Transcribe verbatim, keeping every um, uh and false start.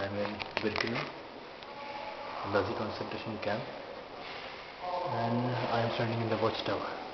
I'm in Birkenau, Nazi concentration camp, and I'm standing in the watchtower.